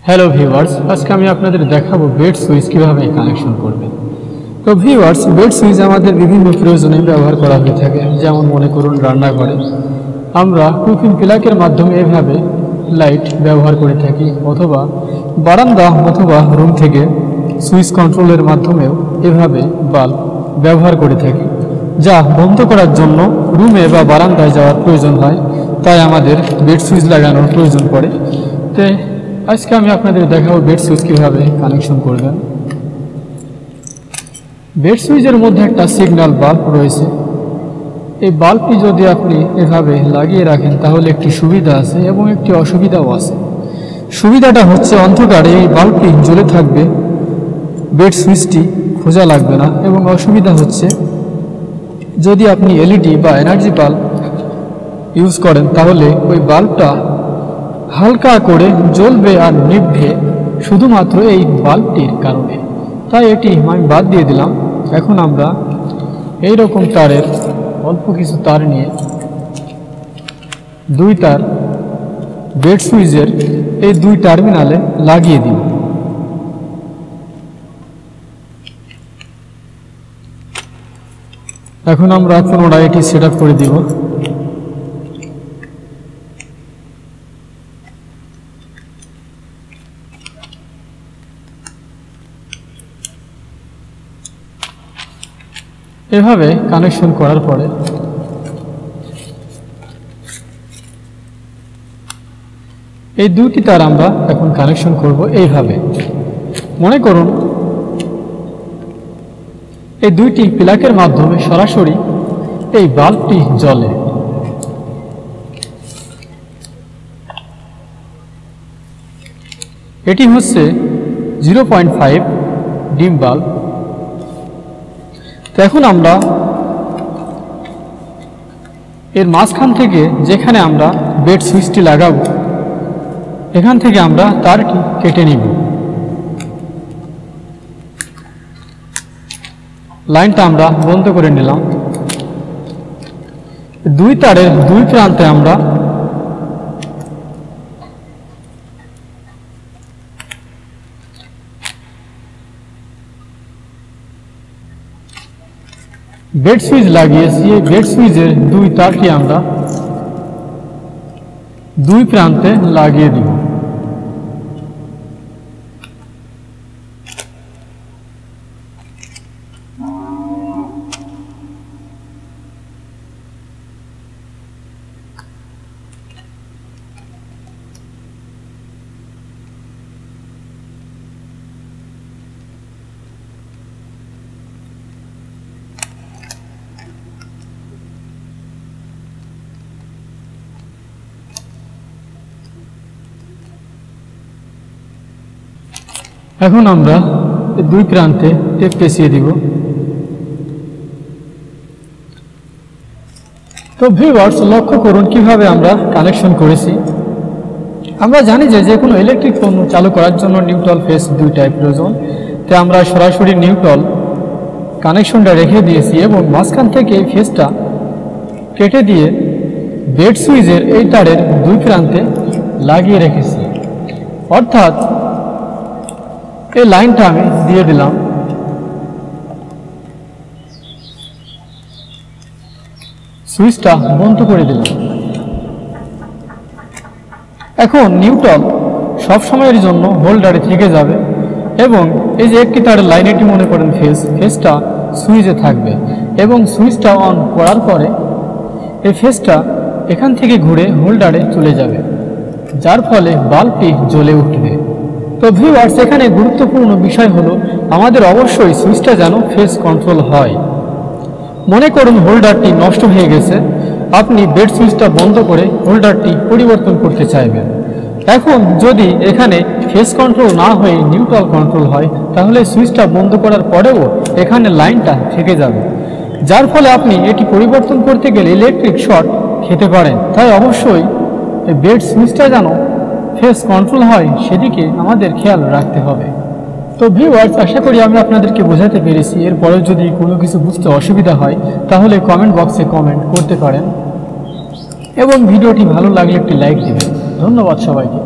Hello viewers, আজকে আমি আপনাদের দেখাবো বেড সুইচ কীভাবে কানেকশন করবেন। তো ভিউয়ার্স, বেড সুইচ আমাদের বিভিন্ন প্রয়োজনে ব্যবহার করা হয়ে থাকে। যেমন মনে করুন রান্নাঘরে আমরা কুকিং প্লাগের মাধ্যমে এভাবে লাইট ব্যবহার করে থাকি, অথবা বারান্দা অথবা রুম থেকে সুইচ কন্ট্রোলের মাধ্যমেও এভাবে বাল্ব ব্যবহার করে থাকি, যা বন্ধ করার জন্য রুমে বা বারান্দায় যাওয়ার প্রয়োজন হয়, তাই আমাদের বেড সুইচ লাগানোর প্রয়োজন পড়ে। তো আজকে আমি আপনাদের দেখাবো বেড সুইচ কীভাবে কানেকশন করবেন। বেড সুইচের মধ্যে একটা সিগন্যাল বাল্ব রয়েছে। এই বাল্বটি যদি আপনি এভাবে লাগিয়ে রাখেন তাহলে একটি সুবিধা আছে এবং একটি অসুবিধাও আছে। সুবিধাটা হচ্ছে অন্ধকারে এই বাল্বটি জ্বলে থাকবে, বেড সুইচটি খোঁজা লাগবে না। এবং অসুবিধা হচ্ছে যদি আপনি এলইডি বা এনার্জি বাল্ব ইউজ করেন তাহলে ওই বাল্বটা হালকা করে জ্বলবে আর নিভবে শুধুমাত্র এই বাল্বটির কারণে। তাই এটি আমি বাদ দিয়ে দিলাম। এখন আমরা এই রকম তারের অল্প কিছু তার নিয়ে দুই তার বেড সুইচের এই দুই টার্মিনালে লাগিয়ে দিব। এখন আমরা পুনরায় এটি সেট আপ করে দিব। এভাবে কানেকশন করার পরে এই দুটি তার আমরা এখন কানেকশন করব এইভাবে। মনে করুন এই দুইটি প্লাগের মাধ্যমে সরাসরি এই বাল্বটি জ্বলে। এটি হচ্ছে 0.5 ডিম বাল্ব। তো এখন আমরা এর মাঝখান থেকে যেখানে আমরা বেড সুইচটি লাগাবো এখান থেকে আমরা তারটি কেটে নিব। লাইনটা আমরা বন্ধ করে নিলাম। দুই তারের দুই প্রান্তে আমরা বেড সুইচ লাগিয়েছি। এই বেড সুইচের দুই তারটি আমরা দুই প্রান্তে লাগিয়ে দিব। এখন আমরা দুই প্রান্তে টেপ পেঁচিয়ে দিব। তো ভিউয়ার্স, লক্ষ্য করুন কিভাবে আমরা কানেকশন করেছি। আমরা জানি যে কোনো ইলেকট্রিক পণ্য চালু করার জন্য নিউট্রাল ফেজ দুইটাই প্রয়োজন। তাই আমরা সরাসরি নিউট্রাল কানেকশনটা রেখে দিয়েছি এবং মাঝখান থেকে এই ফেজটা কেটে দিয়ে বেড সুইচের এই তারের দুই প্রান্তে লাগিয়ে রেখেছি। অর্থাৎ এই লাইনটা আমি দিয়ে দিলাম। সুইচটা বন্ধ করে দিলাম। এখন নিউট্রাল সব সময়ের জন্য হোল্ডারে থেকে যাবে এবং এই যে একটি তারের লাইন, এটি মনে করেন ফেজটা সুইচে থাকবে এবং সুইচটা অন করার পরে এই ফেজটা এখান থেকে ঘুরে হোল্ডারে চলে যাবে, যার ফলে বাল্বটি জ্বলে উঠবে। তো ভিউয়ার্স, এখানে গুরুত্বপূর্ণ বিষয় হলো আমাদের অবশ্যই সুইচটা যেন ফেজ কন্ট্রোল হয়। মনে করুন হোল্ডারটি নষ্ট হয়ে গেছে, আপনি বেড সুইচটা বন্ধ করে হোল্ডারটি পরিবর্তন করতে চাইবেন। এখন যদি এখানে ফেজ কন্ট্রোল না হয়ে নিউট্রাল কন্ট্রোল হয় তাহলে সুইচটা বন্ধ করার পরেও এখানে লাইনটা থেকে যাবে, যার ফলে আপনি এটি পরিবর্তন করতে গেলে ইলেকট্রিক শর্ট খেতে পারেন। তাই অবশ্যই বেড সুইচটা যেন ফেজ কন্ট্রোল হয় সেদিকে আমাদের খেয়াল রাখতে হবে। তো ভিউয়ার্স, আশা করি আমি আপনাদেরকে বোঝাতে পেরেছি। এরপরে যদি কোনো কিছু বুঝতে অসুবিধা হয় তাহলে কমেন্ট বক্সে কমেন্ট করতে পারেন এবং ভিডিওটি ভালো লাগলে একটি লাইক দিবেন। ধন্যবাদ সবাইকে।